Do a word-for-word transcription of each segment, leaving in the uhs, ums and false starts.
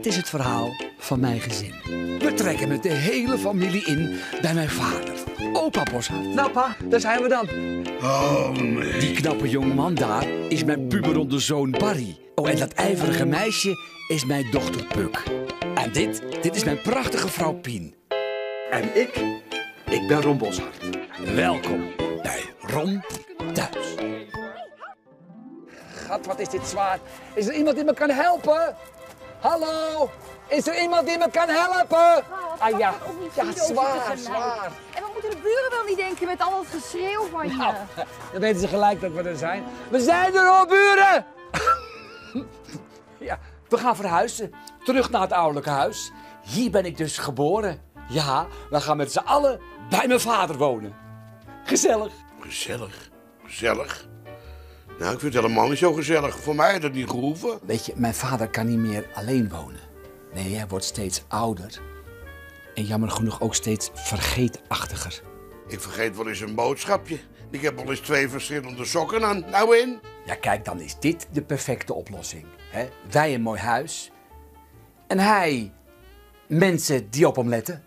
dit is het verhaal van mijn gezin. We trekken met de hele familie in bij mijn vader, opa Boshart. Nou pa, daar zijn we dan. Oh nee. Die knappe jongeman daar is mijn puberonde zoon Barry. Oh, en dat ijverige meisje is mijn dochter Puk. En dit, dit is mijn prachtige vrouw Pien. En ik, ik ben Ron Boshart. Welkom bij Ron Thuis. Gat, wat is dit zwaar. Is er iemand die me kan helpen? Hallo? Is er iemand die me kan helpen? Ah ja, ja zwaar, zwaar. En wat moeten de buren wel niet denken met al dat geschreeuw van je? Nou, dan weten ze gelijk dat we er zijn. We zijn er al, buren! Ja, we gaan verhuizen. Terug naar het ouderlijke huis. Hier ben ik dus geboren. Ja, we gaan met z'n allen bij mijn vader wonen. Gezellig. Gezellig, gezellig. Nou, ik vind het helemaal niet zo gezellig. Voor mij had het niet gehoeven. Weet je, mijn vader kan niet meer alleen wonen. Nee, hij wordt steeds ouder. En jammer genoeg ook steeds vergeetachtiger. Ik vergeet wel eens een boodschapje. Ik heb wel eens twee verschillende sokken aan. Nou in. Ja, kijk, dan is dit de perfecte oplossing. Hè? Wij een mooi huis. En hij mensen die op hem letten.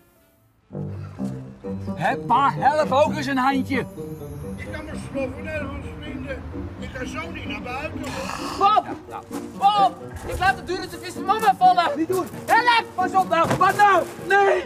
Hé, pa, help ook eens een handje. Ik kan mijn sloffen nergens vinden. Ik ga zo niet naar buiten. Bob! Bob! Ik laat de dure te vissen mama vallen! Niet doen. Help! Pas op nou. Wat nou? Nee.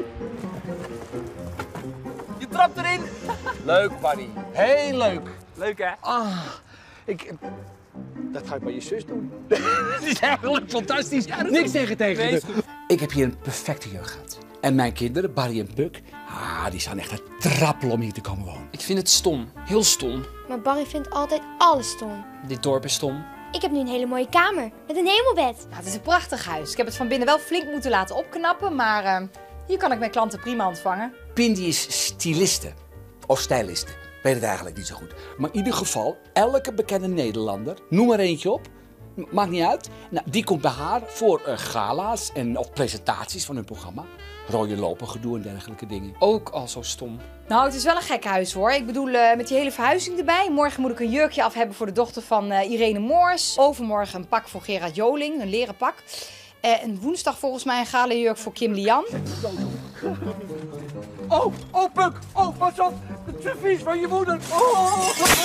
Je trapt erin! Leuk, Barry. Heel leuk. Leuk, hè? Ah, ik... Dat ga ik bij je zus doen. Het is eigenlijk fantastisch. Ja, Niks zeggen tegen Nee, je. is goed. Ik heb hier een perfecte jeugd gehad. En mijn kinderen, Barry en Puk, ah, die staan echt te trappelen om hier te komen wonen. Ik vind het stom. Heel stom. Maar Barry vindt altijd alles stom. Dit dorp is stom. Ik heb nu een hele mooie kamer met een hemelbed. Ja, het is een prachtig huis. Ik heb het van binnen wel flink moeten laten opknappen, maar uh, hier kan ik mijn klanten prima ontvangen. Pien die is styliste. Of styliste. Ik weet het eigenlijk niet zo goed. Maar in ieder geval, elke bekende Nederlander, noem er eentje op, maakt niet uit. Nou, die komt bij haar voor uh, gala's en, of presentaties van hun programma. Rode lopen, gedoe en dergelijke dingen. Ook al zo stom. Nou, het is wel een gek huis hoor. Ik bedoel, uh, met die hele verhuizing erbij. Morgen moet ik een jurkje af hebben voor de dochter van uh, Irene Moors. Overmorgen een pak voor Gerard Joling, een leren pak. Uh, en woensdag volgens mij een gala jurk voor Kim Lian. Oh, oh Puk, oh pas op, het servies van je moeder. Oh,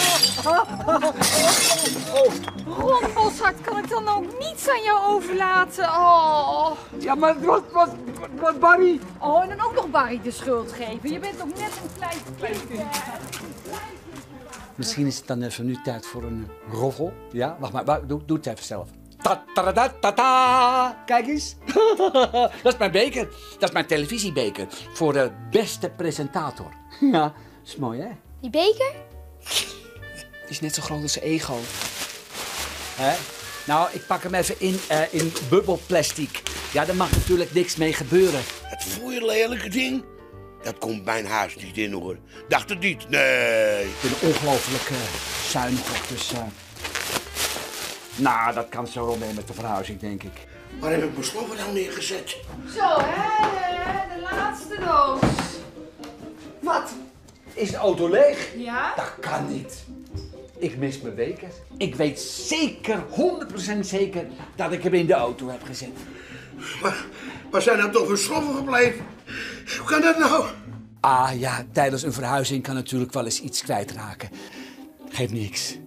Ron Boshart, kan ik dan ook niets aan jou overlaten? Oh. Ja, maar het was, was, was Barry. Oh, en dan ook nog Barry de schuld geven. Je bent ook net een klein kind. Misschien is het dan even nu tijd voor een roffel. Ja, wacht maar, wacht, doe, doe het even zelf. Ta ta ta ta ta. Kijk eens. Dat is mijn beker. Dat is mijn televisiebeker. Voor de beste presentator. Ja, is mooi hè? Die beker? Die is net zo groot als zijn ego. Hè? Nou, ik pak hem even in, uh, in bubbelplastic. Ja, daar mag natuurlijk niks mee gebeuren. Het voer lelijke ding. Dat komt mijn huis niet in hoor. Dacht het niet? Nee. Ik ben ongelooflijk uh, zuinig op, dus... Uh... Nou, dat kan zo wel mee met de verhuizing, denk ik. Waar heb ik mijn sloffen nou neergezet? Zo, hè? De laatste doos. Wat? Is de auto leeg? Ja? Dat kan niet. Ik mis mijn beker. Ik weet zeker, honderd procent zeker, dat ik hem in de auto heb gezet. Maar waar zijn nou toch weer sloffen gebleven? Hoe kan dat nou? Ah ja, tijdens een verhuizing kan natuurlijk wel eens iets kwijtraken. Geeft niks.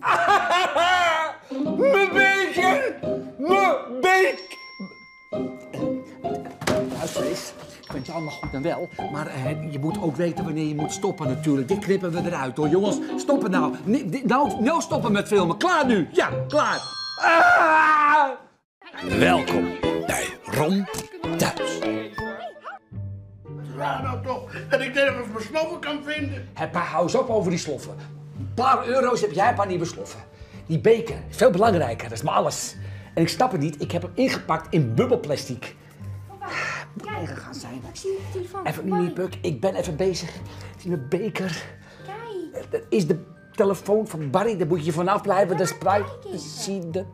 Mijn beker! Mijn beker! Huisvlees. Ik vind het allemaal goed en wel, maar uh, je moet ook weten wanneer je moet stoppen natuurlijk. Dit knippen we eruit hoor, jongens. Stoppen nou. N nou, nou stoppen met filmen. Klaar nu. Ja, klaar. Ah! Welkom bij Ron Thuis. Ja, nou toch, dat ik nergens mijn sloffen kan vinden. Hé, pa, hou eens op over die sloffen. Een paar euro's heb jij een paar nieuwe sloffen. Die beker is veel belangrijker, dat is maar alles. En ik snap het niet, ik heb hem ingepakt in bubbelplastic. Moet Kijk, ingegaan zijn. ik zie de telefoon. Even nu niet, Puk, ik ben even bezig. Zie mijn beker. Kijk. Dat is de telefoon van Barry, daar moet je vanaf blijven. Dat is privacy. De...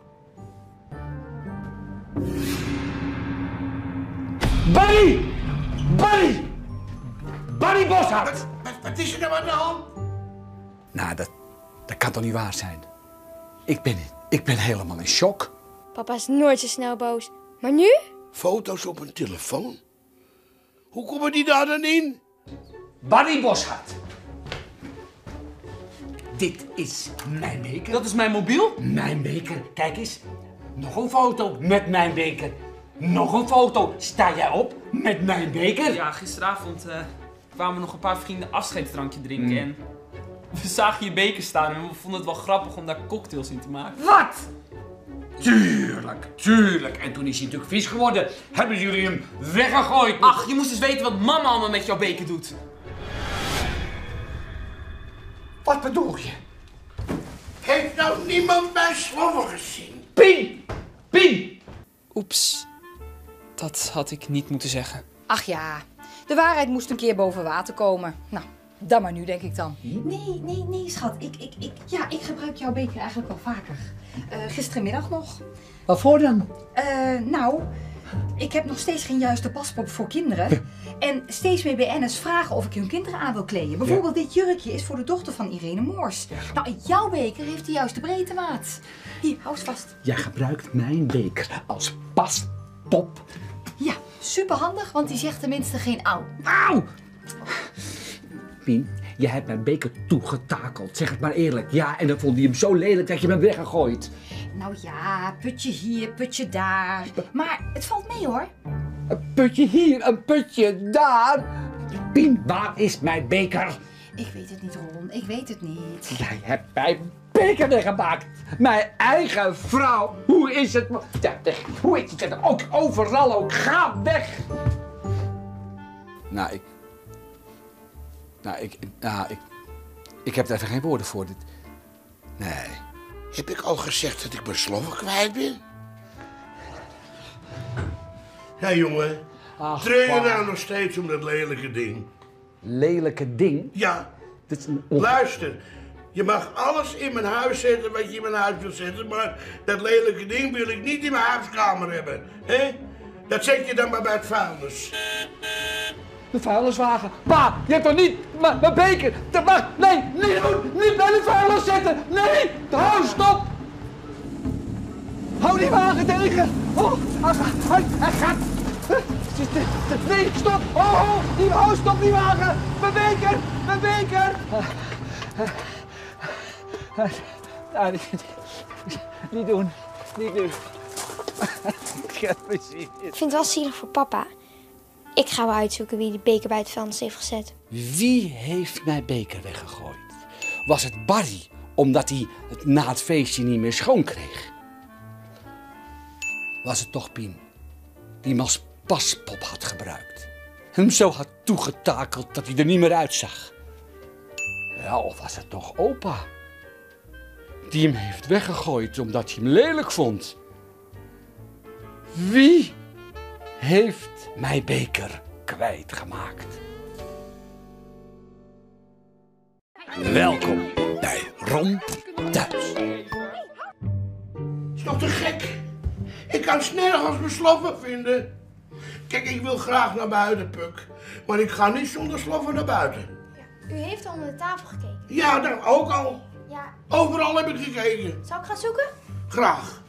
Barry! Barry! Barry Boshart! Wat, wat, wat is er nou aan de hand? Nou, dat, dat kan toch niet waar zijn? Ik ben, ik ben helemaal in shock. Papa is nooit zo snel boos. Maar nu? Foto's op een telefoon? Hoe komen die daar dan in? Barry Boshart. Dit is mijn beker. Dat is mijn mobiel? Mijn beker. Kijk eens. Nog een foto met mijn beker. Nog een foto. Sta jij op met mijn beker? Ja, gisteravond uh, kwamen nog een paar vrienden afscheidsdrankje drinken Mm. en we zagen je beker staan en we vonden het wel grappig om daar cocktails in te maken. Wat? Tuurlijk, tuurlijk. En toen is hij natuurlijk vies geworden. Hebben jullie hem weggegooid? Ach, je moest eens weten wat mama allemaal met jouw beker doet. Wat bedoel je? Heeft nou niemand mijn sloffen gezien? Pien! Pien! Oeps, dat had ik niet moeten zeggen. Ach ja, de waarheid moest een keer boven water komen. Nou, dan maar nu, denk ik dan. Nee, nee, nee, schat. Ik, ik, ik, ja, ik gebruik jouw beker eigenlijk wel vaker. Uh, gisterenmiddag nog. Wat voor dan? Uh, nou, ik heb nog steeds geen juiste paspoort voor kinderen. En steeds meer B N'ers vragen of ik hun kinderen aan wil kleden. Bijvoorbeeld dit jurkje is voor de dochter van Irene Moors. Nou, jouw beker heeft de juiste breedtemaat. Hier, hou eens vast. Jij gebruikt mijn beker als paspop. Ja, superhandig, want die zegt tenminste geen auw. Auw! Pien, je hebt mijn beker toegetakeld. Zeg het maar eerlijk. Ja, en dan vond hij hem zo lelijk dat je hem weggegooid. Nou ja, putje hier, putje daar. Maar het valt mee hoor. Een putje hier, een putje daar. Pien, waar is mijn beker? Ik weet het niet, Ron. Ik weet het niet. Jij hebt mijn beker weggemaakt. Mijn eigen vrouw. Hoe is het? Ja, hoe is het? Ook overal ook. Ga weg. Nou, ik... Nou, ik... Nou, ik... Ik heb daar even geen woorden voor. Dit... Nee. Heb ik al gezegd dat ik mijn sloffen kwijt ben? Ja, jongen. Ach, Treur je pa. nou nog steeds om dat lelijke ding? Lelijke ding? Ja. Dit is een on... Luister. Je mag alles in mijn huis zetten wat je in mijn huis wil zetten, maar dat lelijke ding wil ik niet in mijn huiskamer hebben. Hè? Dat zet je dan maar bij het vuilnis. De vuilniswagen. Pa, je hebt toch niet m- mijn beker? Te- Wacht, nee, niet doen. Niet bij de vuilnis zetten. Nee, hou, stop. Hou die wagen tegen. Oh, hij gaat. Hij, hij gaat. Nee, stop. Oh, oh, die, oh, stop die wagen. Mijn beker, mijn beker. Ah, niet, niet doen, niet doen. Ik heb plezier. Ik vind het wel zielig voor papa. Ik ga wel uitzoeken wie die beker bij het vuilnis heeft gezet. Wie heeft mijn beker weggegooid? Was het Barry, omdat hij het na het feestje niet meer schoon kreeg? Was het toch Pien, die hem als paspop had gebruikt? Hem zo had toegetakeld dat hij er niet meer uitzag? Ja, of was het toch opa, die hem heeft weggegooid omdat hij hem lelijk vond? Wie heeft mijn beker kwijtgemaakt? Welkom bij Ron Thuis. Is toch te gek? Ik kan nergens mijn sloffen vinden. Kijk, ik wil graag naar buiten, Puk. Maar ik ga niet zonder sloffen naar buiten. U heeft al onder de tafel gekeken. Ja, dan ook al. Ja, Overal heb ik gekeken. zal ik gaan zoeken? Graag.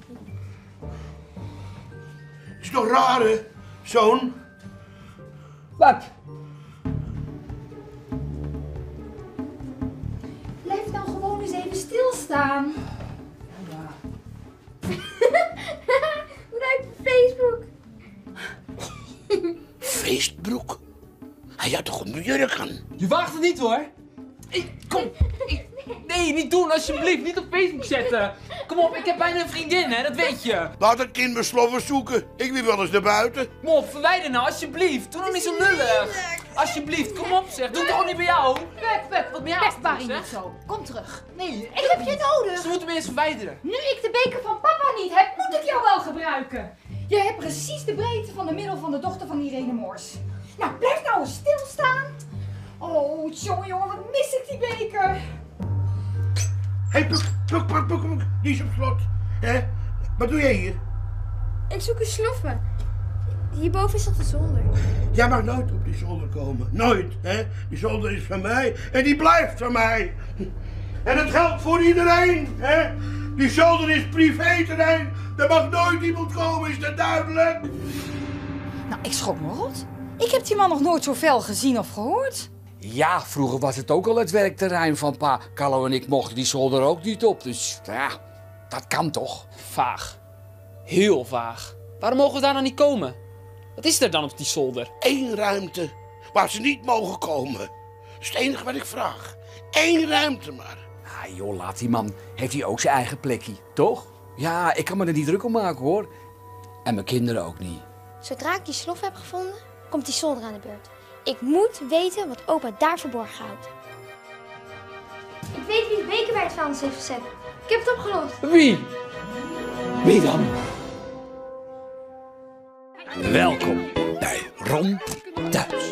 Is toch raar, hè, zoon? Wat? Blijf dan gewoon eens even stilstaan. Bedankt voor Facebook. Feestbroek? Hij had toch een jurk aan? Je waagt het niet hoor. Ik, kom. Ik, nee, niet doen alsjeblieft. Niet op Facebook zetten. Kom op, ik heb bijna een vriendin hè, dat weet je. Laat het kind mijn sloffen zoeken. Ik wil wel eens naar buiten. Kom op, verwijder nou alsjeblieft. Doe nog niet zo lullig. Alsjeblieft, kom op zeg. Doe het toch niet bij jou? Puk, Puk, Wat ben jij Puk, aan het Barry doen, niet zeg? zo. Kom terug. Nee, Ik heb je nodig. ze moeten me eens verwijderen. Nu ik de beker van papa niet heb, moet ik jou wel gebruiken. Je hebt precies de breedte van de middel van de dochter van Irene Moors. Nou, blijf nou eens stilstaan. Oh, jongen, jongen, wat mis ik die beker. Hé, hey, Puk, Puk, Puk, Puk, Puk, die is op slot. Hè? Wat doe jij hier? Ik zoek een sloffen. Hierboven is dat de zolder. Jij mag nooit op die zolder komen. Nooit, hè? Die zolder is van mij en die blijft van mij. En dat geldt voor iedereen, hè? Die zolder is privéterrein. Er mag nooit iemand komen, is dat duidelijk? Nou, ik schrok me rot. Ik heb die man nog nooit zo fel gezien of gehoord. Ja, vroeger was het ook al het werkterrein van pa. Carlo en ik mochten die zolder ook niet op, dus ja, dat kan toch? Vaag. Heel vaag. Waarom mogen we daar nou niet komen? Wat is er dan op die zolder? Eén ruimte waar ze niet mogen komen. Dat is het enige wat ik vraag. Eén ruimte maar. Ah joh, laat die man. Heeft hij ook zijn eigen plekje, toch? Ja, ik kan me er niet druk om maken hoor. En mijn kinderen ook niet. Zodra ik die slof heb gevonden, komt die zolder aan de beurt. Ik moet weten wat opa daar verborgen houdt. Ik weet wie de beker bij het vuilnis heeft gezet. Ik heb het opgelost. Wie? Wie dan? Welkom bij Ron Thuis.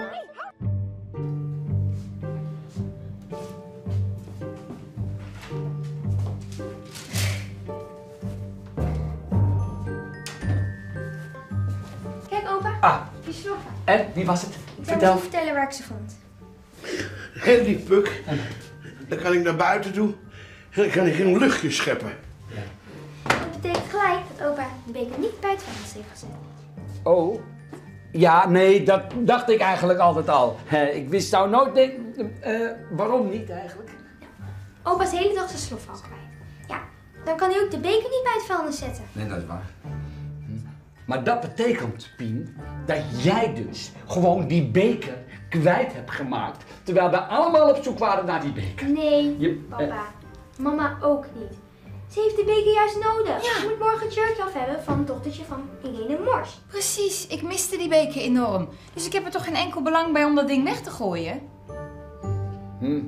Kijk opa, Ah, die sloffen. en wie was het? Ik zal je vertellen waar ik ze vond. En die puk, dan kan ik naar buiten toe en dan kan ik een luchtje scheppen. Dat betekent gelijk dat opa de beker niet bij het vuilnis heeft gezet. Oh. Ja, nee, dat dacht ik eigenlijk altijd al. Eh, ik wist nou nooit... denken. Uh, waarom niet eigenlijk? Opa is de hele dag zijn slof al kwijt. Ja, dan kan hij ook de beker niet bij het vuilnis zetten. Nee, dat is waar. Hm. Maar dat betekent, Pien, dat jij dus gewoon die beker kwijt hebt gemaakt. Terwijl we allemaal op zoek waren naar die beker. Nee, Je, papa. eh, Mama ook niet. Ze heeft de beker juist nodig. Ze moet morgen het jurkje af hebben van het dochtertje van Irene Mors. Precies, ik miste die beker enorm. Dus ik heb er toch geen enkel belang bij om dat ding weg te gooien? Hm.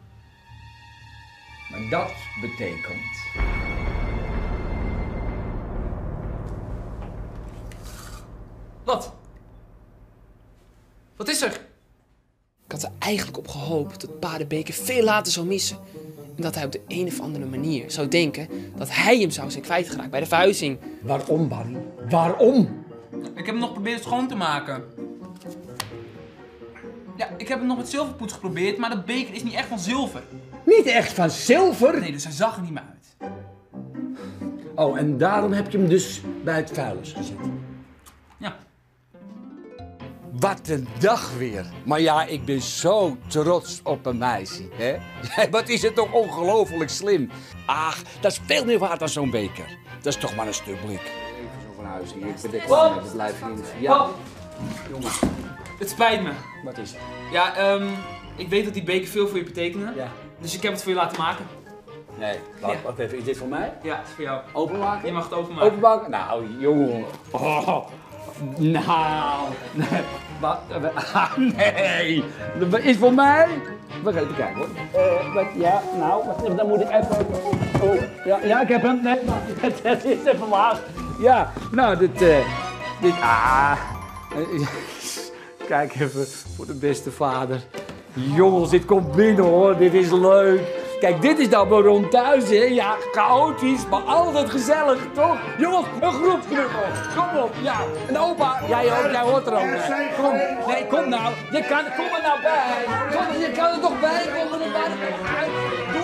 Maar dat betekent... Wat? Wat is er? Ik had er eigenlijk op gehoopt dat pa de beker veel later zou missen. En dat hij op de een of andere manier zou denken dat hij hem zou zijn kwijtgeraakt bij de verhuizing. Waarom, Barry? Waarom? Ik heb hem nog geprobeerd schoon te maken. Ja, ik heb hem nog met zilverpoets geprobeerd, maar de beker is niet echt van zilver. Niet echt van zilver? Nee, dus hij zag er niet meer uit. Oh, en daarom heb je hem dus bij het vuilnis gezet. Ja. Wat een dag weer. Maar ja, ik ben zo trots op een meisje, hè? Wat is het toch ongelooflijk slim. Ach, dat is veel meer waard dan zo'n beker. Dat is toch maar een stuk blik. Even zo van huis hier. Ik bedek Pap! met het lijf in. Ja. Pap! Jongen, Het spijt me. wat is het? Ja, ehm, ik weet dat die beker veel voor je betekende. Ja. Dus ik heb het voor je laten maken. Nee, wacht, Ja. wacht even. Is dit voor mij? Ja, het is voor jou. Openmaken? Je mag het openmaken. Openmaken? Nou, jongen. Oh. Nou, nee. Wat? Ah, nee. Dat is voor mij? We gaan even kijken hoor. Uh, wat, ja, nou, wacht even, dan moet ik even... Oh, ja, ja, ik heb hem. Nee, het, het is even laag. Ja, nou, dit... Uh, dit... Ah. Uh, kijk even voor de beste vader. Jongens, dit komt binnen hoor, dit is leuk. Kijk, dit is dan Ron Thuis, hè? Ja, chaotisch, maar altijd gezellig, toch? Jongens, een groepsknuffel. Kom op, ja. En opa, jij, ook, jij hoort er ook bij. Kom, nee, kom nou. Je kan, kom er nou bij. Kom, je kan er toch bij, kom er nou bij. Kom uit.